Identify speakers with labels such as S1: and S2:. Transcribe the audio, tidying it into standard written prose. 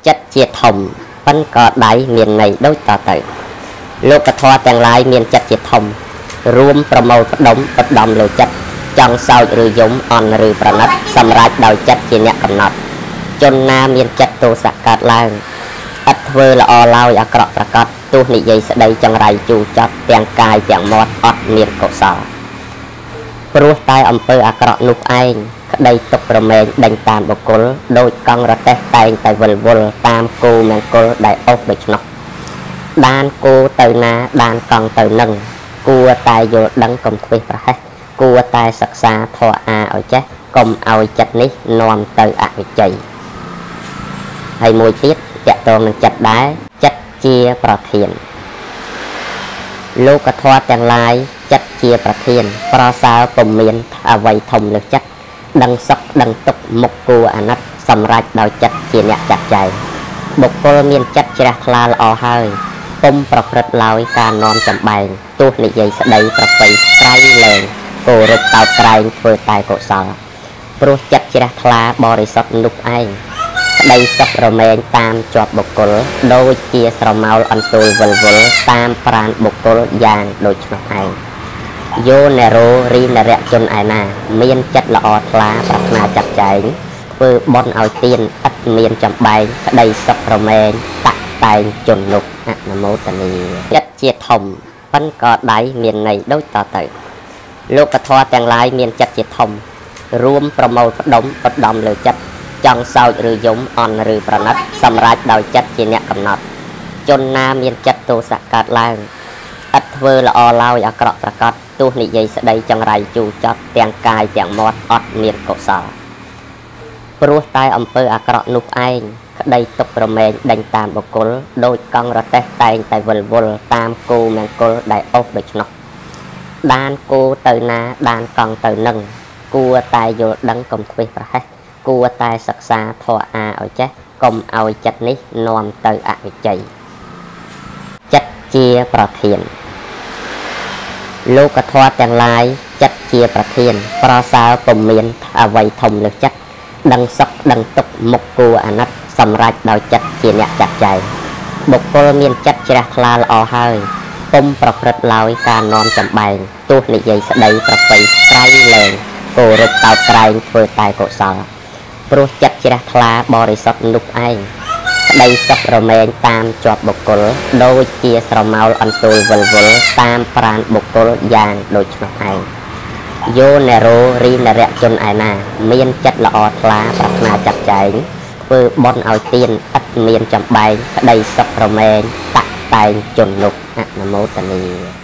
S1: chất chia thòng phân có đáy miền này đối tỏ tử lúc cả thoa tàng lại miền chất chia thòng rùm promo bất đồng lô chất trong sau rư giống on rư pranat xâm rạch đòi chất chia nhạc cầm nọt chôn na miền chất tô sạc cát lang ít vơ là o lao ya cọ pra cọt tu nị dây sẽ đây trong rai chu chót tàng cài tàng mót ọt miền cổ sò pru tai âm pơ a cọ nục anh đây tục rome đánh tam bọc cối đôi con ra test tay tại vul tam cô mang cô đại ốc bịch nọ đan cô từ na đan con từ nâng cua tai vô đắng công thuê ra hết cua tai sặc xa thọ a ở chết công ao chặt ní non từ ạ chảy hay mùi tiết chặt tròn chặt đá chất chiaประเทียน លោកធម៌ទាំងឡាយចិត្តជាប្រធានប្រសើរពុំមានអ្វីធំលើសចិត្តដឹងសុខដឹងទុក្ខមុខគួរអាណិតសម្រេចដោយចិត្តជាអ្នកចាត់ចែងបុគ្គលមានចិត្តជ្រះថ្លាល្អហើយពុំប្រព្រឹត្តឡើយការនាំចម្បែងទោះនិយាយស្ដីប្រពៃស្រ័យលែងគោរពតោតក្រែងធ្វើតែកុសលព្រោះចិត្តជ្រះថ្លាបរិសុទ្ធនោះឯងក្តីសុខរមែងតាមជាប់បុគ្គលដូចជាស្រមោលអន្ទូលវិលតាមប្រាណបុគ្គលយ៉ាងដូចនោះឯងយោណេរោរីនរៈជនឯណាមានចិត្តល្អថ្លាប្រាថ្នាចាត់ចែងធ្វើបន់ឲ្យទៀនឥតមានចំបែងក្តីសុខរមែងតាក់តែងជននោះអនុមោទនីចិត្តជាធំប៉ិនក៏ដៃមានន័យដូចតទៅលោកធម៌ទាំងឡាយមានចិត្តជាធំរួមប្រមូលផ្ដុំផ្ដំលើចិត្តចង់សោចឬយំអន់ឬប្រណិតសម្រាប់ដោយចិត្តជាអ្នកកំណត់ជនណាមានចិត្តទោសកើតឡើងឥតធ្វើល្អឡើយអាក្រក់ប្រកបទោះនិយាយស្ដីចង្រៃជូរចត់ទាំងកាយទាំងមាត់អត់មានកុសលព្រោះតែអំពើអាក្រក់នោះឯងក្តីទុក្ខរមែងដេញតាមបុគ្គលដូចកង់រទេះតែងតែវិលតាមគោមង្គលដែលអុសដូច្នោះដានគោទៅណាដានកង់ទៅនឹងគួរតែយល់ដឹងកុំធ្វេសប្រហែសគួរតែសិក្សាធម៌អាឲ្យចេះកុំឲ្យចិត្តនេះនាំទៅអវិជ័យចិត្តជាប្រធានលោកធម៌ទាំងឡាយចិត្តជាប្រធានប្រសើរពុំមានអ្វីធំលើសចិត្តដឹងសុខដឹងទុក្ខមុខគួរអាណិតសម្រេចដោយចិត្តជាអ្នកចាត់ចែងបុគ្គលមានចិត្តជ្រះថ្លាល្អហើយពុំប្រព្រឹត្តឡើយការនាំចម្បែងទោះនិយាយស្ដីប្រពៃស្រ័យលែងគោរពតោតក្រែងធ្វើតែកុសលព្រោះចិត្តជ្រះថ្លាបរិសុទ្ធនោះឯងក្តីសុខរមែងតាមជាប់បុគ្គលដូចជាស្រមោលអន្ទូលវិលតាមប្រាណបុគ្គលយ៉ាងដូចនោះឯងយោណេរោរីនរៈជនឯណាមានចិត្តល្អថ្លាប្រាថ្នាចាត់ចែងធ្វើបន់ឲ្យទៀនឥតមានចំបែងក្តីសុខរមែងតាក់តែងជននោះអនុមោទនី